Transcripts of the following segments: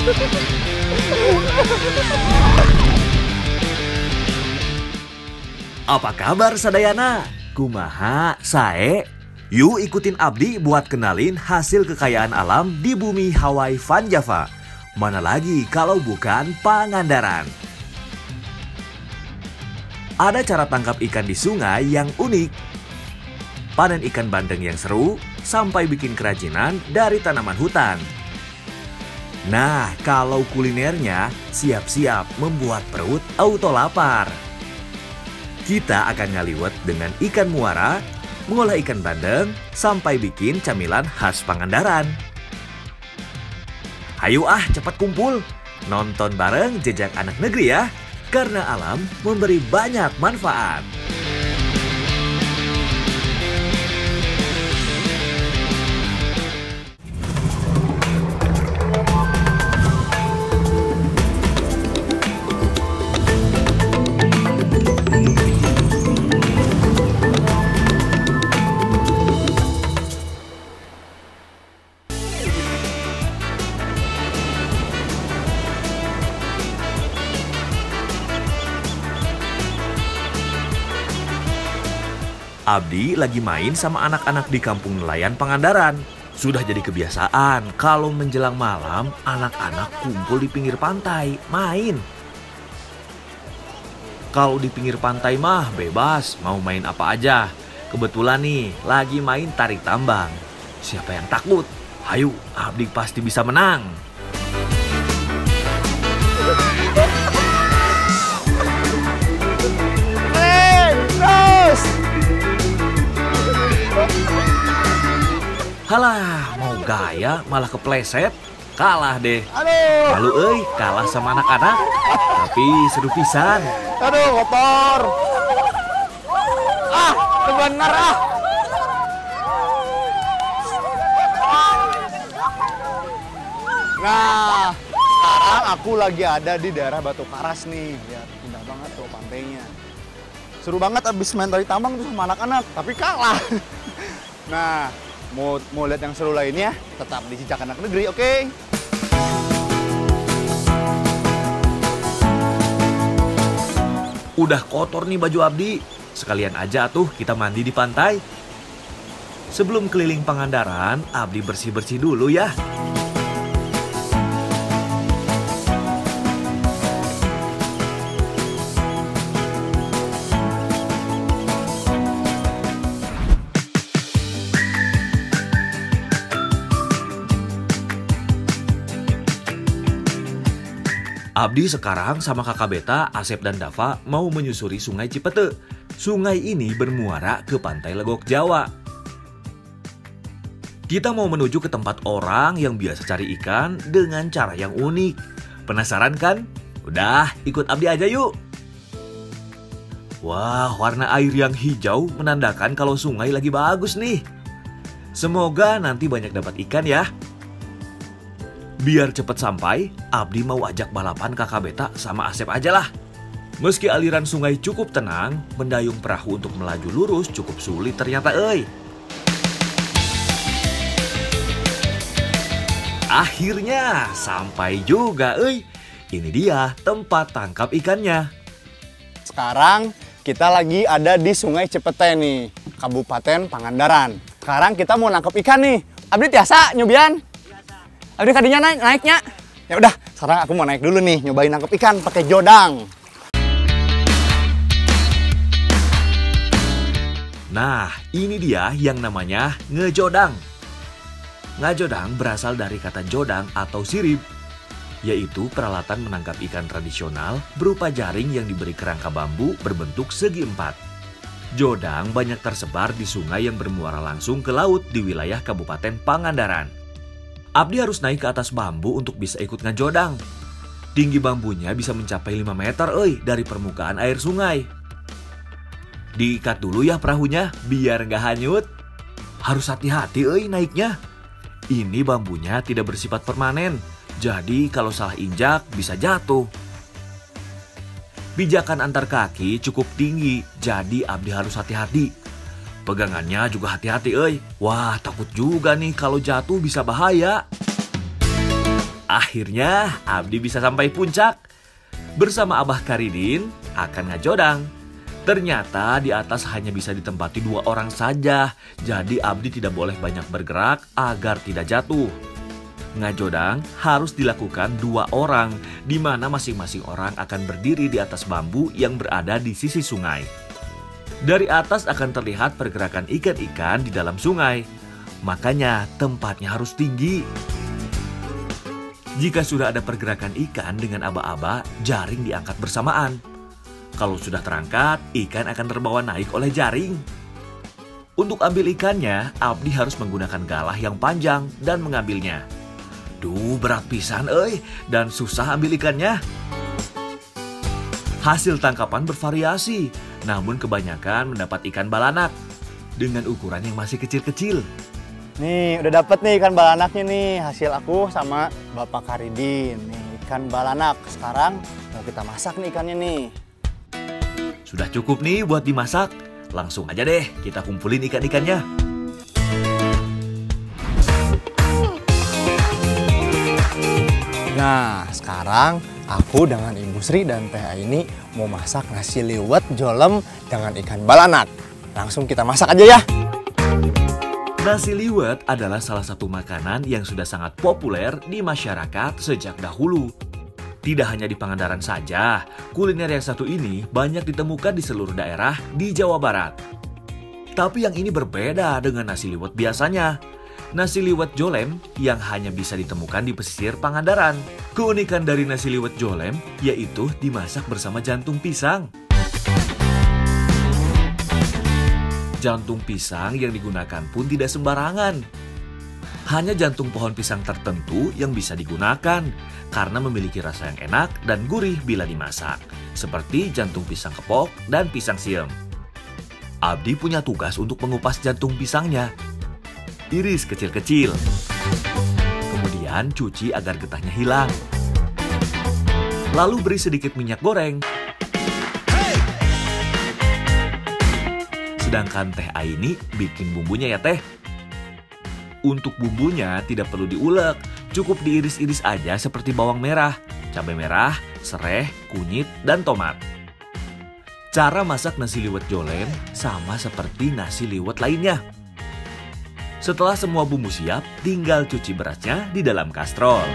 Apa kabar sadayana? Kumaha, sae? Yuk ikutin Abdi buat kenalin hasil kekayaan alam di bumi Hawaii Van Java. Mana lagi kalau bukan Pangandaran. Ada cara tangkap ikan di sungai yang unik. Panen ikan bandeng yang seru, sampai bikin kerajinan dari tanaman hutan. Nah, kalau kulinernya siap-siap membuat perut auto lapar. Kita akan ngaliwet dengan ikan muara, mengolah ikan bandeng, sampai bikin camilan khas Pangandaran. Hayu cepat kumpul, nonton bareng Jejak Anak Negeri ya, karena alam memberi banyak manfaat. Abdi lagi main sama anak-anak di kampung nelayan Pangandaran. Sudah jadi kebiasaan kalau menjelang malam anak-anak kumpul di pinggir pantai main. Kalau di pinggir pantai mah bebas mau main apa aja. Kebetulan nih lagi main tarik tambang. Siapa yang takut? Ayo, Abdi pasti bisa menang. Halah, mau gaya malah kepleset. Kalah deh. Aduh. Malu kalah sama anak-anak. Tapi seru pisan. Aduh, kotor. Bener Nah, sekarang aku lagi ada di daerah Batu Karas nih. Ya, indah banget tuh pantainya. Seru banget abis main tali tambang tuh sama anak-anak, tapi kalah. Nah, mau lihat yang seru lainnya, tetap di Jejak Anak Negeri, oke? Udah kotor nih baju Abdi. Sekalian aja tuh kita mandi di pantai. Sebelum keliling Pangandaran, Abdi bersih-bersih dulu ya. Abdi sekarang sama kakak Beta, Asep dan Dava mau menyusuri Sungai Cipete. Sungai ini bermuara ke Pantai Legok Jawa. Kita mau menuju ke tempat orang yang biasa cari ikan dengan cara yang unik. Penasaran kan? Udah, ikut Abdi aja yuk. Wah, warna air yang hijau menandakan kalau sungai lagi bagus nih. Semoga nanti banyak dapat ikan ya. Biar cepet sampai, Abdi mau ajak balapan kakak Beta sama Asep aja lah. Meski aliran sungai cukup tenang, mendayung perahu untuk melaju lurus cukup sulit ternyata Akhirnya sampai juga Ini dia tempat tangkap ikannya. Sekarang kita lagi ada di Sungai Cipete nih, Kabupaten Pangandaran. Sekarang kita mau nangkep ikan nih. Abdi tiasa nyobian? Abdi kadinya naiknya. Ya udah, sekarang aku mau naik dulu nih, nyobain nangkep ikan pakai jodang. Nah, ini dia yang namanya ngejodang. Ngejodang berasal dari kata jodang atau sirip, yaitu peralatan menangkap ikan tradisional berupa jaring yang diberi kerangka bambu berbentuk segi empat. Jodang banyak tersebar di sungai yang bermuara langsung ke laut di wilayah Kabupaten Pangandaran. Abdi harus naik ke atas bambu untuk bisa ikut ngejodang. Tinggi bambunya bisa mencapai 5 meter dari permukaan air sungai. Diikat dulu ya perahunya biar nggak hanyut. Harus hati-hati naiknya. Ini bambunya tidak bersifat permanen, jadi kalau salah injak bisa jatuh. Pijakan antar kaki cukup tinggi, jadi Abdi harus hati-hati. Pegangannya juga hati-hati Wah, takut juga nih kalau jatuh bisa bahaya. Akhirnya Abdi bisa sampai puncak. Bersama Abah Karidin akan ngajodang. Ternyata di atas hanya bisa ditempati 2 orang saja. Jadi Abdi tidak boleh banyak bergerak agar tidak jatuh. Ngajodang harus dilakukan 2 orang, di mana masing-masing orang akan berdiri di atas bambu yang berada di sisi sungai. Dari atas akan terlihat pergerakan ikan-ikan di dalam sungai. Makanya tempatnya harus tinggi. Jika sudah ada pergerakan ikan dengan aba-aba, jaring diangkat bersamaan. Kalau sudah terangkat, ikan akan terbawa naik oleh jaring. Untuk ambil ikannya, Abdi harus menggunakan galah yang panjang dan mengambilnya. Duh, berat pisan dan susah ambil ikannya. Hasil tangkapan bervariasi, namun kebanyakan mendapat ikan balanak dengan ukuran yang masih kecil-kecil. Nih, udah dapet nih ikan balanaknya nih. Hasil aku sama Bapak Karidin. Nih, ikan balanak. Sekarang mau kita masak nih ikannya nih. Sudah cukup nih buat dimasak. Langsung aja deh kita kumpulin ikan-ikannya. Nah, sekarang aku dengan Ibu Sri dan Teh Aini mau masak nasi liwet jolem dengan ikan balanak. Langsung kita masak aja ya. Nasi liwet adalah salah satu makanan yang sudah sangat populer di masyarakat sejak dahulu. Tidak hanya di Pangandaran saja, kuliner yang satu ini banyak ditemukan di seluruh daerah di Jawa Barat. Tapi yang ini berbeda dengan nasi liwet biasanya. Nasi liwet jolem yang hanya bisa ditemukan di pesisir Pangandaran. Keunikan dari nasi liwet jolem yaitu dimasak bersama jantung pisang. Jantung pisang yang digunakan pun tidak sembarangan. Hanya jantung pohon pisang tertentu yang bisa digunakan karena memiliki rasa yang enak dan gurih bila dimasak, seperti jantung pisang kepok dan pisang siem. Abdi punya tugas untuk mengupas jantung pisangnya. Iris kecil-kecil. Kemudian cuci agar getahnya hilang. Lalu beri sedikit minyak goreng. Sedangkan Teh Aini bikin bumbunya ya Teh. Untuk bumbunya tidak perlu diulek, cukup diiris-iris aja seperti bawang merah, cabai merah, sereh, kunyit, dan tomat. Cara masak nasi liwet jolem sama seperti nasi liwet lainnya. Setelah semua bumbu siap, tinggal cuci berasnya di dalam kastrol.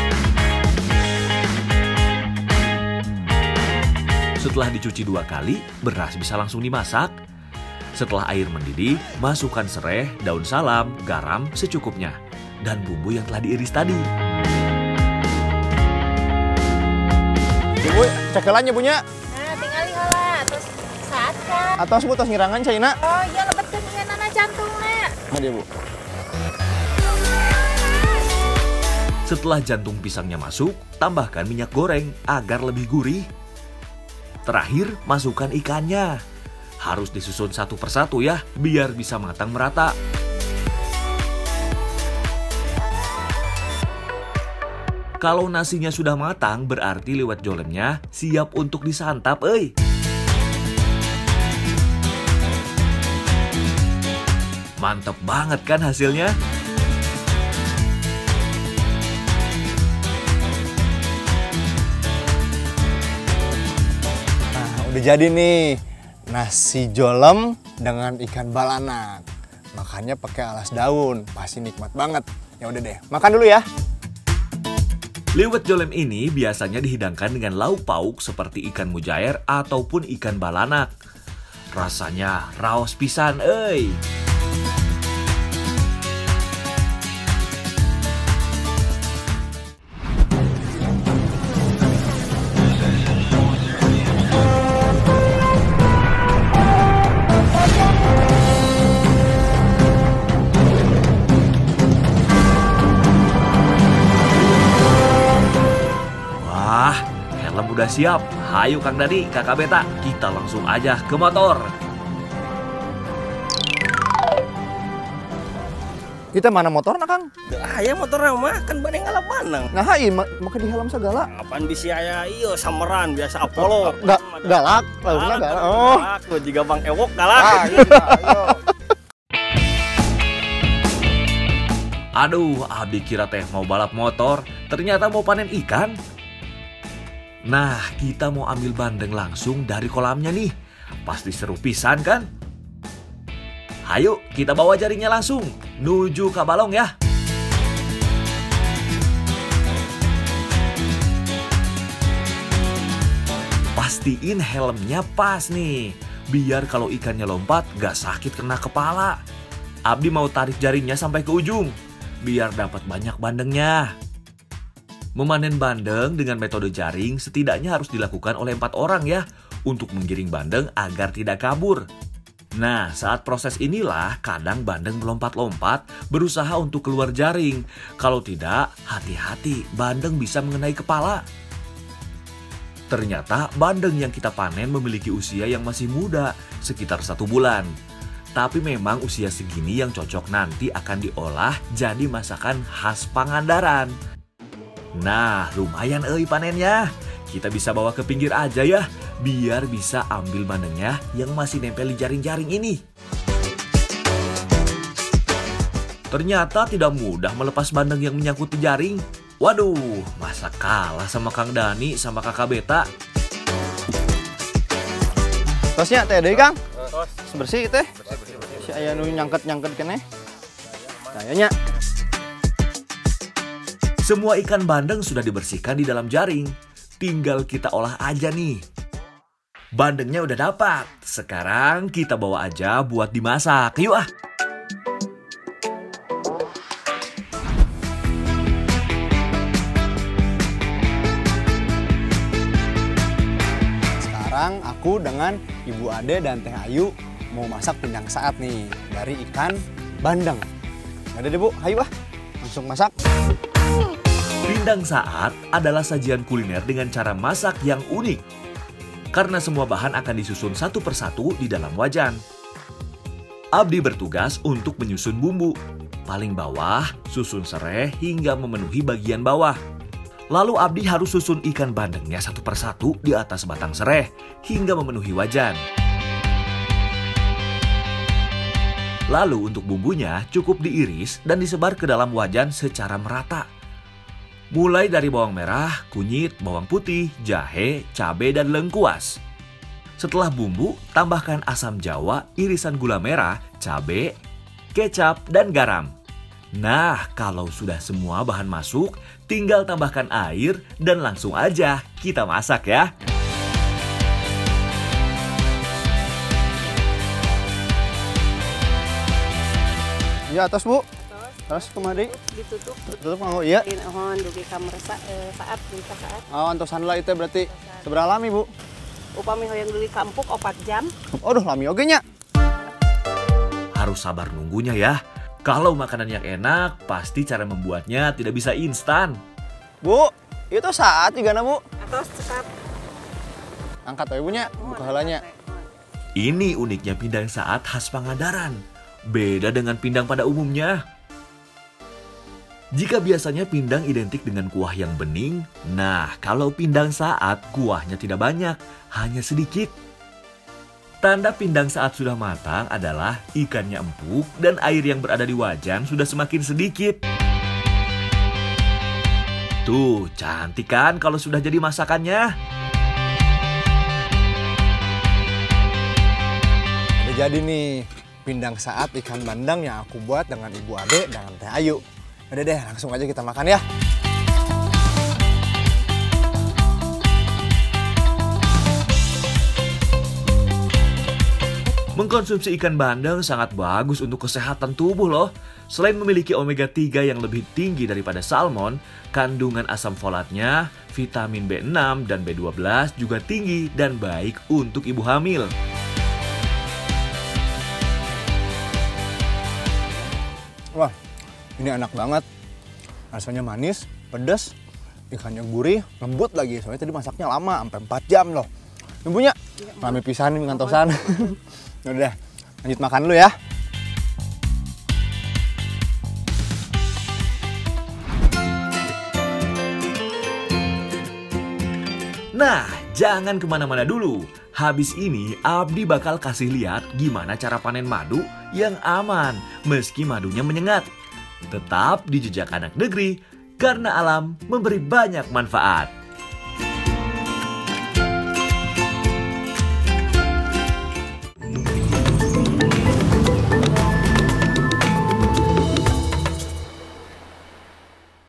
Setelah dicuci 2 kali, beras bisa langsung dimasak. Setelah air mendidih, masukkan sereh, daun salam, garam secukupnya, dan bumbu yang telah diiris tadi. Ibu, cekelannya punya? Nah, tinggal lihat terus saat kan. Atau sebutas ngirangan Cina? Oh iya, lebetkan dengan anak jantungnya. Nah dia Bu. Setelah jantung pisangnya masuk, tambahkan minyak goreng agar lebih gurih. Terakhir, masukkan ikannya. Harus disusun satu persatu ya, biar bisa matang merata. Kalau nasinya sudah matang, berarti liwet jolemnya siap untuk disantap, Mantap banget kan hasilnya? Nah, udah jadi nih. Nasi jolem dengan ikan balanak. Makannya pakai alas daun, pasti nikmat banget. Ya udah deh, makan dulu ya. Liwet jolem ini biasanya dihidangkan dengan lauk pauk seperti ikan mujair ataupun ikan balanak. Rasanya raos pisan, Udah siap? Hayu Kang Dadi, Kakak Beta, kita langsung aja ke motor. Kita mana motor nak Kang? Aya motorna mah kan bade ngalapanang. Nah, maka di helm segala. Apaan bisi aya ieu sameran biasa Apollo. Galak, laukna galak. Oh, galak tuh jiga Bang Ewok galak. Ayo. Aduh, Abdi kira teh mau balap motor, ternyata mau panen ikan. Nah, kita mau ambil bandeng langsung dari kolamnya nih. Pasti seru pisan kan? Ayo, kita bawa jaringnya langsung nuju ke balong ya. Pastiin helmnya pas nih, biar kalau ikannya lompat gak sakit kena kepala. Abdi mau tarik jaringnya sampai ke ujung, biar dapat banyak bandengnya. Memanen bandeng dengan metode jaring setidaknya harus dilakukan oleh 4 orang ya, untuk menggiring bandeng agar tidak kabur. Nah, saat proses inilah kadang bandeng melompat-lompat berusaha untuk keluar jaring. Kalau tidak, hati-hati, bandeng bisa mengenai kepala. Ternyata bandeng yang kita panen memiliki usia yang masih muda, sekitar 1 bulan. Tapi memang usia segini yang cocok nanti akan diolah jadi masakan khas Pangandaran. Nah, lumayan panennya. Kita bisa bawa ke pinggir aja ya, biar bisa ambil bandengnya yang masih nempel di jaring-jaring ini. Ternyata tidak mudah melepas bandeng yang menyangkut di jaring. Waduh, masa kalah sama Kang Dani sama Kakak Beta. Tosnya teh deui Kang. Bersih teh. Si aya nu nyangket-nyangket keneh. Kayaknya. Semua ikan bandeng sudah dibersihkan di dalam jaring. Tinggal kita olah aja nih. Bandengnya udah dapat. Sekarang kita bawa aja buat dimasak. Yuk ah. Sekarang aku dengan Ibu Ade dan Teh Ayu mau masak pindang saat nih dari ikan bandeng. Ada deh Bu, ayo ah, langsung masak. Pindang saat adalah sajian kuliner dengan cara masak yang unik. Karena semua bahan akan disusun satu persatu di dalam wajan. Abdi bertugas untuk menyusun bumbu. Paling bawah, susun serai hingga memenuhi bagian bawah. Lalu Abdi harus susun ikan bandengnya satu persatu di atas batang serai hingga memenuhi wajan. Lalu untuk bumbunya cukup diiris dan disebar ke dalam wajan secara merata. Mulai dari bawang merah, kunyit, bawang putih, jahe, cabai, dan lengkuas. Setelah bumbu, tambahkan asam jawa, irisan gula merah, cabai, kecap, dan garam. Nah, kalau sudah semua bahan masuk, tinggal tambahkan air dan langsung aja kita masak ya. Ya atas Bu. Terus kemari Ditutup. tutup nganggo iya. Mohon dugi kamar saat dugi saat. Oh, antosan lah itu berarti seberapa lami Bu? Upami hoyong dugi kampuk 4 jam. Aduh, lami oge nya. Harus sabar nunggunya ya. Kalau makanan yang enak, pasti cara membuatnya tidak bisa instan. Bu, itu saat juga na Bu. Atau saat. Angkat aja Bunya, buka halanya. Ini uniknya pindang saat khas Pangandaran. Beda dengan pindang pada umumnya. Jika biasanya pindang identik dengan kuah yang bening, nah kalau pindang saat kuahnya tidak banyak, hanya sedikit. Tanda pindang saat sudah matang adalah ikannya empuk dan air yang berada di wajan sudah semakin sedikit. Tuh, cantik kan kalau sudah jadi masakannya? Udah jadi nih pindang saat ikan bandeng yang aku buat dengan Ibu Ade dan Teh Ayu. Udah deh, langsung aja kita makan ya. Mengkonsumsi ikan bandeng sangat bagus untuk kesehatan tubuh loh. Selain memiliki omega 3 yang lebih tinggi daripada salmon, kandungan asam folatnya, vitamin B6 dan B12 juga tinggi dan baik untuk ibu hamil. Wah, ini enak banget. Rasanya manis, pedas, ikannya gurih, lembut lagi. Soalnya tadi masaknya lama, sampai 4 jam loh. Ibunya, rame pisan nih ngantosan. Udah, lanjut makan dulu ya. Nah, jangan kemana-mana dulu. Habis ini, Abdi bakal kasih lihat gimana cara panen madu yang aman, meski madunya menyengat. Tetap di Jejak Anak Negeri, karena alam memberi banyak manfaat.